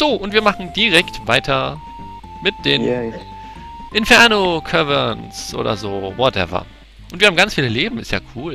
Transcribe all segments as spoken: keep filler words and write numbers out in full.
So, und wir machen direkt weiter mit den Yay. Inferno Caverns oder so, whatever. Und wir haben ganz viele Leben, ist ja cool.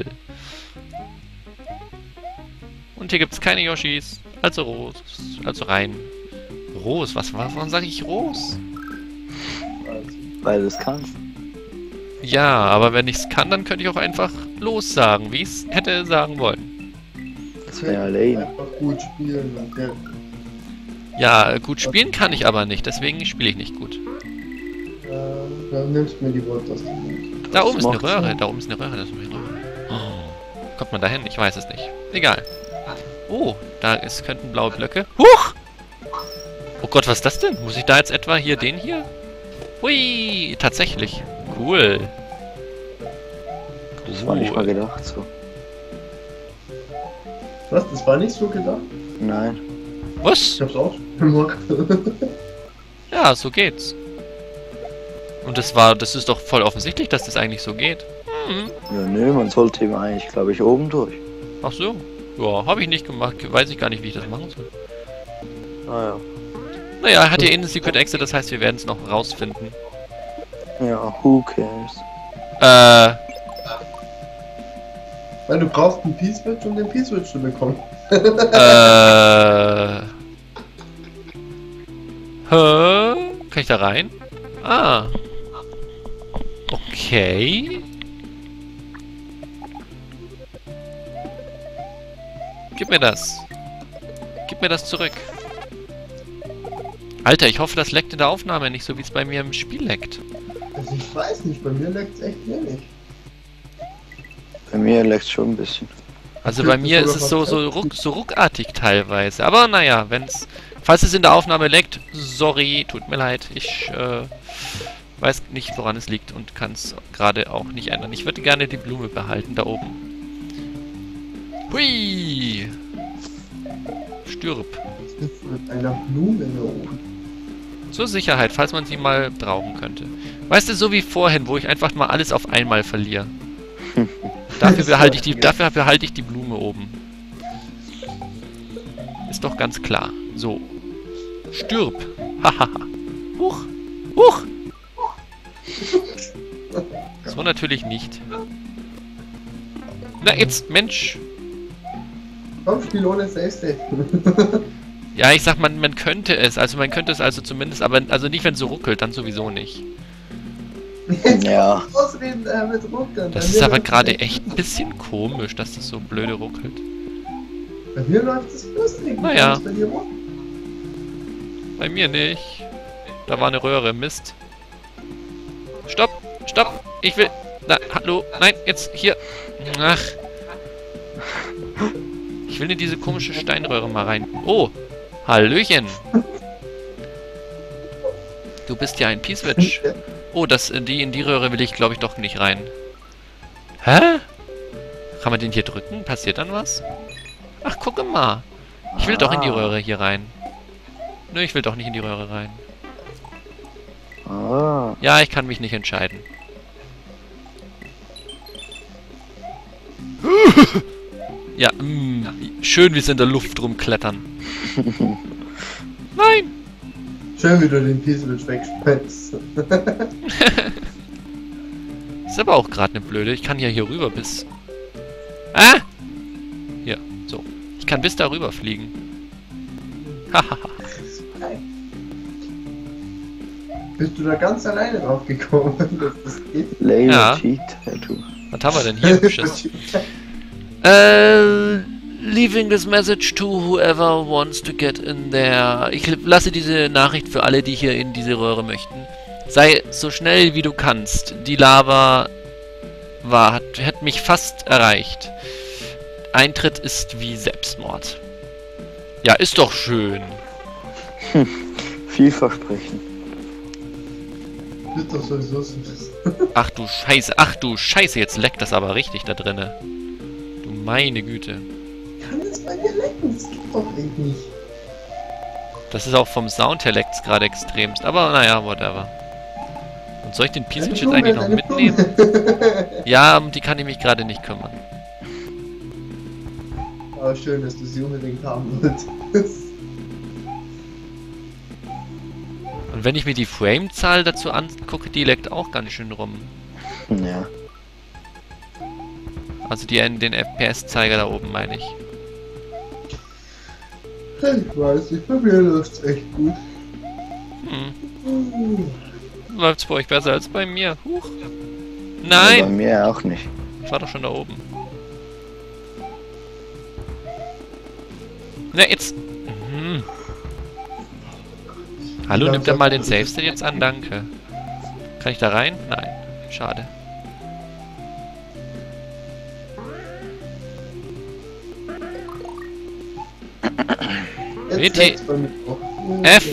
Und hier gibt es keine Yoshis, also Ros, also rein. Ros, was war? Warum sage ich Ros? Weil du es kannst. Ja, aber wenn ich es kann, dann könnte ich auch einfach los sagen, wie ich es hätte sagen wollen. Das wäre ja lame. Einfach gut spielen, okay. Ja, gut spielen kann ich aber nicht, deswegen spiele ich nicht gut. Äh, dann nimmst du mir die Wort aus dem Mund. Da oben ist eine macht Röhre, Sinn. da oben ist eine Röhre, das ist eine Röhre. Oh. Kommt man da hin? Ich weiß es nicht. Egal. Oh, da ist, könnten blaue Blöcke. Huch! Oh Gott, was ist das denn? Muss ich da jetzt etwa hier den hier? Hui, tatsächlich. Cool. Das war nicht mal Cool. gedacht so. Was? Das war nicht so gedacht? Nein. Was? Ich hab's auch schon gemacht. Ja, so geht's. Und das war, das ist doch voll offensichtlich, dass das eigentlich so geht. Hm. Ja, nö, man sollte ihm eigentlich, glaube ich, oben durch. Ach so. Ja, habe ich nicht gemacht. Weiß ich gar nicht, wie ich das machen soll. Naja. Naja, hat ja eh einen Secret Exit, das heißt, wir werden es noch rausfinden. Ja, who cares? Äh, Weil du brauchst einen P-Switch, um den P-Switch zu bekommen. äh... Hä? Kann ich da rein? Ah. Okay. Gib mir das. Gib mir das zurück. Alter, ich hoffe, das leckt in der Aufnahme nicht so, wie es bei mir im Spiel leckt. Also ich weiß nicht, bei mir leckt's echt wenig. Bei mir leckt schon ein bisschen. Also bei mir ist es so, so, ruck, so ruckartig teilweise. Aber naja, wenn's... Falls es in der Aufnahme leckt, sorry, tut mir leid. Ich äh, weiß nicht, woran es liegt und kann es gerade auch nicht ändern. Ich würde gerne die Blume behalten, da oben. Hui! Stirb. Was ist mit einer Blume da oben? Zur Sicherheit, falls man sie mal brauchen könnte. Weißt du, so wie vorhin, wo ich einfach mal alles auf einmal verliere. Dafür behalte ich die, dafür behalte ich die Blume oben. Ist doch ganz klar. So. Stirb. Hahaha. Huch. Huch. So natürlich nicht. Na jetzt, Mensch. Komm, spiel ohne Safe State. Ja, ich sag, man, man könnte es. Also man könnte es also zumindest, aber also nicht, wenn es so ruckelt, dann sowieso nicht. Ja. Ausreden äh, mit Ruckern. Das ist aber gerade echt ein bisschen komisch, dass das so blöde ruckelt. Bei mir läuft es lustig. Naja. Bei dir rum. Bei mir nicht. Da war eine Röhre. Mist. Stopp! Stopp! Ich will... Na, hallo? Nein, jetzt hier. Ach. Ich will in diese komische Steinröhre mal rein. Oh! Hallöchen! Du bist ja ein P-Switch. Oh, das, die, in die Röhre will ich, glaube ich, doch nicht rein. Hä? Kann man den hier drücken? Passiert dann was? Ach, gucke mal. Ich will doch in die Röhre hier rein. Nö, ich will doch nicht in die Röhre rein. Ah. Ja, ich kann mich nicht entscheiden. Ja, mh, schön, wie sie in der Luft rumklettern. Nein! Schön, wie du den P-Switch wegschmeißt. Ist aber auch gerade eine blöde. Ich kann ja hier rüber bis... Ah! Hier, so. Ich kann bis da rüber fliegen. Hahaha. Bist du da ganz alleine drauf gekommen, dass das geht? Laser Ja. Cheat Tattoo. Was haben wir denn hier? Beschiss? Äh, leaving this message to whoever wants to get in there. Ich lasse diese Nachricht für alle, die hier in diese Röhre möchten. Sei so schnell wie du kannst. Die Lava war, hat, hat mich fast erreicht. Eintritt ist wie Selbstmord. Ja, ist doch schön. Vielversprechend. Bist doch sowieso so. Ach du Scheiße, ach du Scheiße, jetzt leckt das aber richtig da drinne. Du meine Güte. Kann das bei dir lecken? Das geht doch echt nicht. Das ist auch vom Sound her leckt's gerade extremst. Aber naja, whatever. Und soll ich den P-Switch jetzt eigentlich noch mitnehmen? Ja, um die kann ich mich gerade nicht kümmern. Aber schön, dass du sie unbedingt haben wolltest. Und wenn ich mir die Framezahl dazu angucke, die leckt auch ganz schön rum. Ja. Also die, den F P S-Zeiger da oben, meine ich. Ich weiß nicht, bei mir läuft's echt gut. Hm. Läuft's bei euch besser als bei mir? Huch. Bei Nein! mir auch nicht. Ich war doch schon da oben. Na, jetzt... Mhm. Hallo, nimmt er mal den Save State jetzt an? Danke. Kann ich da rein? Nein. Schade. W T. F.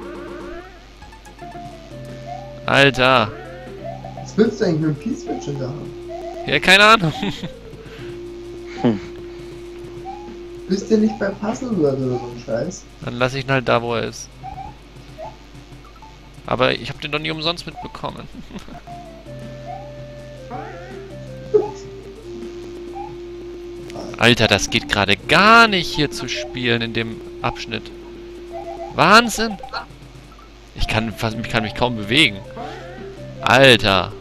Alter. Was willst du eigentlich mit dem P-Switch in der Hand? Ja, keine Ahnung. Bist du nicht bei Puzzle oder so ein Scheiß? Dann lasse ich ihn halt da, wo er ist. Aber ich habe den doch nie umsonst mitbekommen. Alter, das geht gerade gar nicht hier zu spielen in dem Abschnitt. Wahnsinn! Ich kann, fast, ich kann mich kaum bewegen. Alter!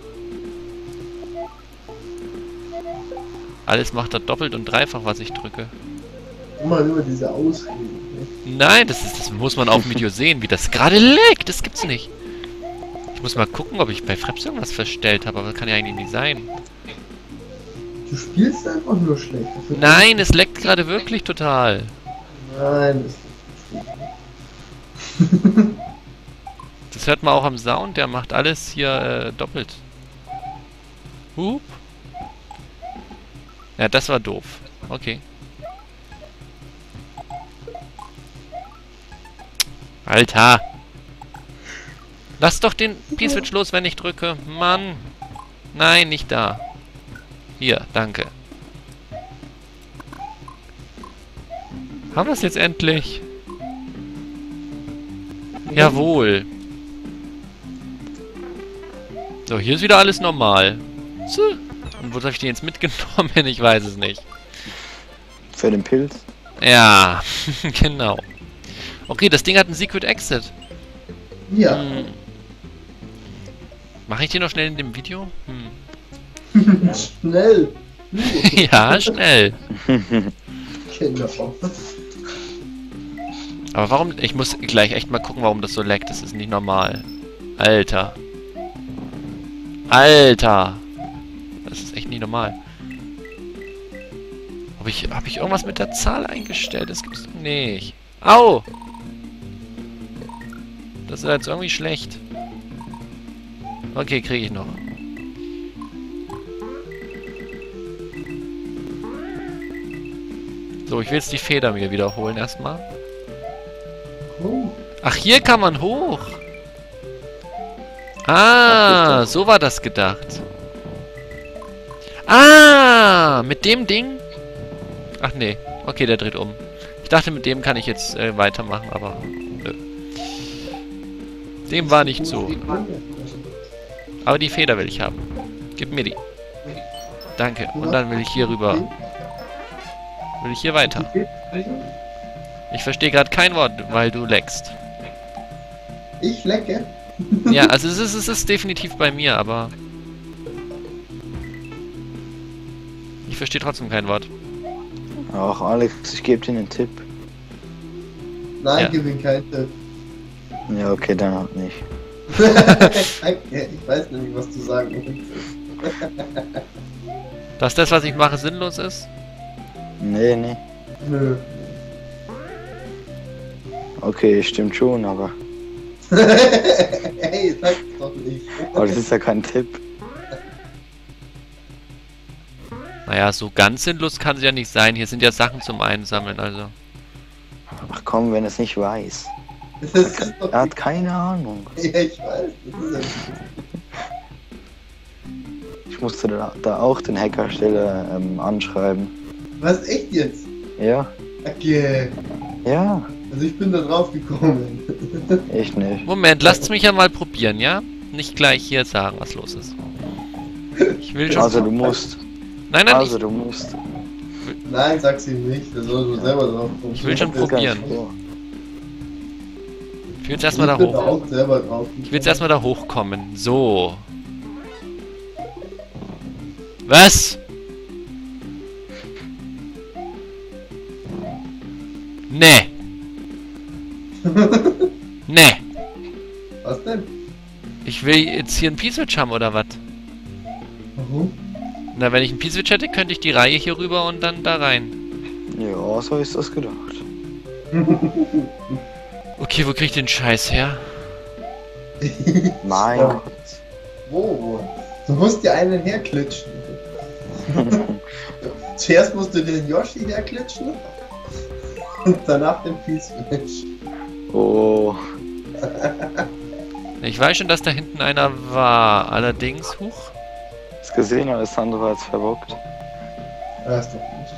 Alles macht da doppelt und dreifach, was ich drücke. Immer nur diese Ausreden. Ne? Nein, das, ist, das muss man auf dem Video sehen, wie das gerade leckt. Das gibt's nicht. Ich muss mal gucken, ob ich bei Fraps irgendwas verstellt habe, aber das kann ja eigentlich nicht sein. Du spielst einfach nur schlecht. Nein, es leckt gerade wirklich total. Nein, das Das hört man auch am Sound, der macht alles hier äh, doppelt. Hup. Ja, das war doof. Okay. Alter! Lass doch den P-Switch los, wenn ich drücke. Mann! Nein, nicht da. Hier, danke. Haben wir es jetzt endlich? Jawohl. So, hier ist wieder alles normal. So. Und wo habe ich den jetzt mitgenommen? Ich weiß es nicht. Für den Pilz? Ja, genau. Okay, das Ding hat einen Secret Exit. Ja. Hm. Mache ich den noch schnell in dem Video? Hm. Schnell. Ja, schnell. Kinder. Aber warum? Ich muss gleich echt mal gucken, warum das so leckt. Das ist nicht normal. Alter. Alter. Das ist echt nicht normal. Hab ich, hab ich irgendwas mit der Zahl eingestellt? Das gibt's doch nicht. Au! Das ist jetzt irgendwie schlecht. Okay, kriege ich noch. So, ich will jetzt die Feder mir wiederholen erstmal. Oh. Ach, hier kann man hoch. Ah, so war das gedacht. Ah, mit dem Ding? Ach nee, okay, der dreht um. Ich dachte, mit dem kann ich jetzt äh, weitermachen, aber nö. Dem war nicht so. Aber die Feder will ich haben. Gib mir die. Danke. Und dann will ich hier rüber. Will ich hier weiter. Ich verstehe gerade kein Wort, weil du leckst. Ich lecke? Ja, also es ist, es ist definitiv bei mir, aber... Ich verstehe trotzdem kein Wort. Ach, Alex, ich gebe dir einen Tipp. Nein, Ja. gib ihm keinen Tipp. Ja, okay, dann auch nicht. Danke, ich weiß nämlich, was du sagen willst. Dass das, was ich mache, sinnlos ist? Nee, nee. Nö. Okay, stimmt schon, aber... Hey, sag's doch nicht. Aber das ist ja kein Tipp. Naja, so ganz sinnlos kann es ja nicht sein. Hier sind ja Sachen zum Einsammeln, also... Ach komm, wenn er es nicht weiß. Das ist doch... Er hat keine Ahnung. Ja, ich weiß. Das ist ja nicht... Ich musste da, da auch den Hackersteller ähm, anschreiben. Was, echt jetzt? Ja, Okay. ja, Also ich bin da drauf gekommen. ich nicht. Moment, lasst mich ja mal probieren, ja? Nicht gleich hier sagen, was los ist. Ich will schon... Also du musst. Nein, nein, Also ich, du musst. Nein, sag's ihm nicht. Der soll nur selber drauf kommen. Ich will schon Das ist ganz probieren. klar. will jetzt erstmal da Ich bin hoch. auch selber drauf. Ich will jetzt erstmal da hochkommen. So. Was? Nee. Nee. Was denn? Ich will jetzt hier einen P-Switch haben, oder was? Warum? Na, wenn ich einen P-Switch hätte, könnte ich die Reihe hier rüber und dann da rein. Ja, so ist das gedacht. Okay, wo krieg ich den Scheiß her? Mein Ja. Gott. Wo? Du musst dir einen herklitschen. Zuerst musst du den Yoshi herklitschen und danach den P-Switch. Oh. Ich weiß schon, dass da hinten einer war. Allerdings, huch. Hast gesehen, Alessandro hat's verbockt. Weißt du nicht.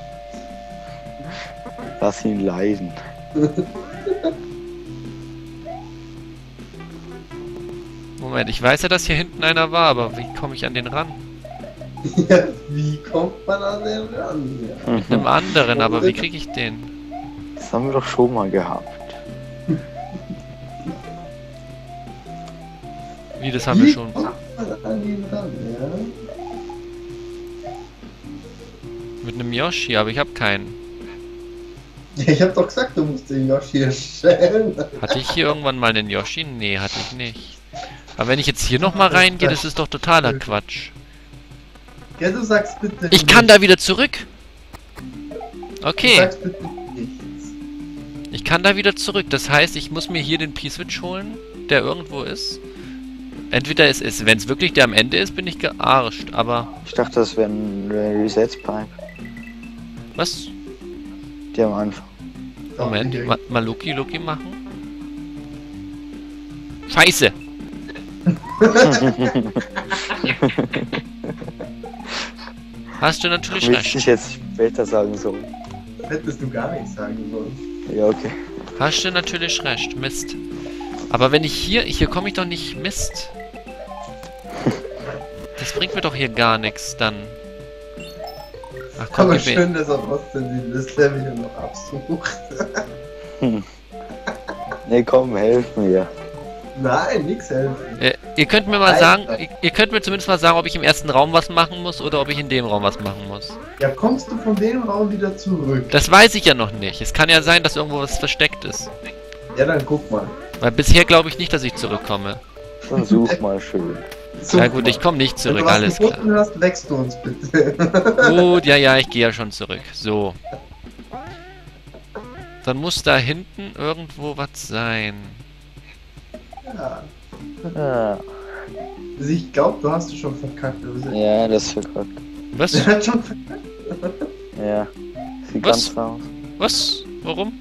Lass ihn leiden. Moment, ich weiß ja, dass hier hinten einer war, aber wie komme ich an den ran? Ja, wie kommt man an den ran? Ja. Mit einem anderen, aber wie kriege ich den? Das haben wir doch schon mal gehabt. Wie, das haben wir Wie schon. kommt man an ihn ran, ja? Mit einem Yoshi, aber ich habe keinen. Ja, ich hab doch gesagt, du musst den Yoshi erstellen. Hatte ich hier irgendwann mal einen Yoshi? Nee, hatte ich nicht. Aber wenn ich jetzt hier nochmal reingehe, das ist doch totaler Quatsch. Ja, du sagst bitte Ich kann da wieder zurück! Du Okay, sagst bitte nichts. ich kann da wieder zurück. Das heißt, ich muss mir hier den P-Switch holen, der irgendwo ist. Entweder es ist, wenn es wirklich der am Ende ist, bin ich gearscht, aber... Ich dachte, das wäre ein Reset-Pipe. Was? Die am Anfang. Moment, Doch, ma mal Lucky Lucky machen. Scheiße! Hast du natürlich Will recht. ich jetzt später sagen sollen. Hättest du gar nichts sagen sollen. Ja, okay. Hast du natürlich recht. Mist. Aber wenn ich hier... Hier komme ich doch nicht... Mist. Das bringt mir doch hier gar nichts dann. Ach komm, Aber gib mir... schön, dass er trotzdem das Level hier noch absucht. Nee, komm, helf mir. Nein, nix helfen. Äh, ihr könnt mir mal Nein. sagen... Ihr, ihr könnt mir zumindest mal sagen, ob ich im ersten Raum was machen muss oder ob ich in dem Raum was machen muss. Ja, kommst du von dem Raum wieder zurück? Das weiß ich ja noch nicht. Es kann ja sein, dass irgendwo was versteckt ist. Ja, dann guck mal. Weil bisher glaube ich nicht, dass ich zurückkomme. Dann such mal schön. Such Ja gut, mal. ich komme nicht Wenn zurück, du was alles klar. gefunden hast, wächst du uns bitte. Gut, ja, ja, ich gehe ja schon zurück. So. Dann muss da hinten irgendwo was sein. Ja. Ja, Also ich glaube, du hast es schon verkackt. Also ja, das ist verkackt. Was? Der hat schon verkackt. Ja. Sieht Was? ganz aus. Was? Warum?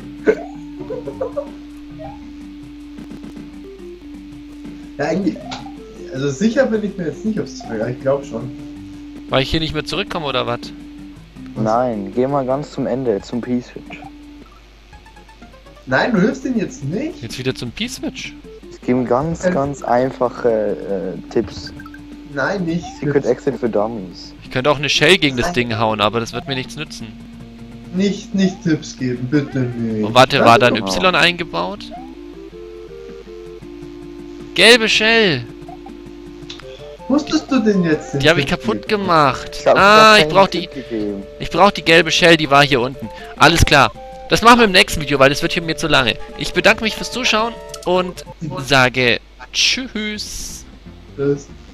Ja, eigentlich. Also sicher bin ich mir jetzt nicht aufs Zeug, aber ich glaube schon. Weil ich hier nicht mehr zurückkomme oder was? Nein, geh mal ganz zum Ende, zum P-Switch. Nein, du hilfst ihn jetzt nicht. Jetzt wieder zum P-Switch. Es gibt ganz, Ähm. ganz einfache äh, Tipps. Nein, nicht. Secret Exit für Dummies. Ich könnte auch eine Shell gegen das Ding hauen, aber das wird mir nichts nützen. Nicht, nicht Tipps geben, bitte nicht. Und warte, war da ein genau. Y eingebaut? Gelbe Shell! Musstest du denn jetzt? den Die habe ich Tipp kaputt geben? gemacht. Ich hab Ah, doch ich keinen brauche die, Tipp gegeben. ich brauche die gelbe Shell, die war hier unten. Alles klar. Das machen wir im nächsten Video, weil das wird hier mir zu lange. Ich bedanke mich fürs Zuschauen und sage Tschüss. Tschüss.